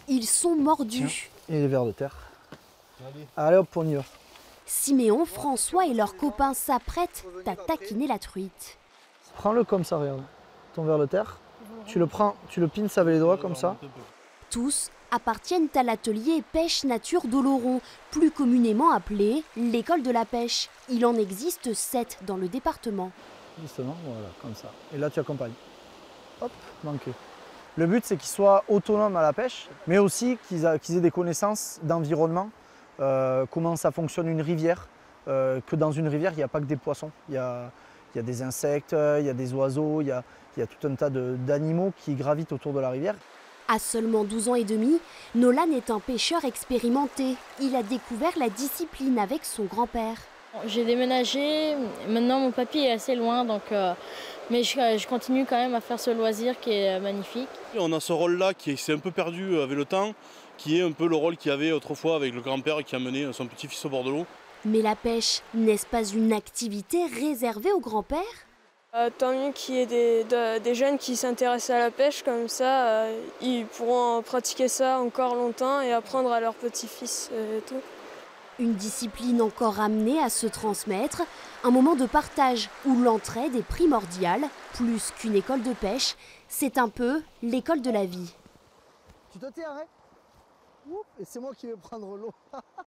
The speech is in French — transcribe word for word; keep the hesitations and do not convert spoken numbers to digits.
Ils sont mordus. Tiens, et les vers de terre. Allez, Allez hop, on y va. Siméon, François et leurs copains s'apprêtent à taquiner la truite. Prends-le comme ça, regarde. Ton ver de terre. Tu le prends, tu le pinces avec les doigts comme ça. Tous appartiennent à l'atelier Pêche Nature d'Oloron, plus communément appelé l'école de la pêche. Il en existe sept dans le département. Justement, voilà, comme ça. Et là, tu accompagnes. Hop, manqué. Le but, c'est qu'ils soient autonomes à la pêche, mais aussi qu'ils qu'ils aient des connaissances d'environnement, euh, comment ça fonctionne une rivière, euh, que dans une rivière, il n'y a pas que des poissons. Il y a, il y a des insectes, il y a des oiseaux, il y a, il y a tout un tas d'animaux qui gravitent autour de la rivière. À seulement douze ans et demi, Nolan est un pêcheur expérimenté. Il a découvert la discipline avec son grand-père. J'ai déménagé, maintenant mon papy est assez loin, donc, euh, mais je, je continue quand même à faire ce loisir qui est magnifique. On a ce rôle-là qui s'est un peu perdu avec le temps, qui est un peu le rôle qu'il y avait autrefois avec le grand-père qui a mené son petit-fils au bord de l'eau. Mais la pêche, n'est-ce pas une activité réservée au grand-père ? Euh, tant mieux qu'il y ait des, de, des jeunes qui s'intéressent à la pêche, comme ça euh, ils pourront pratiquer ça encore longtemps et apprendre à leurs petits-fils euh, et tout. Une discipline encore amenée à se transmettre, un moment de partage où l'entraide est primordiale, plus qu'une école de pêche, c'est un peu l'école de la vie. Tu te tais, arrête. Et c'est moi qui vais prendre l'eau.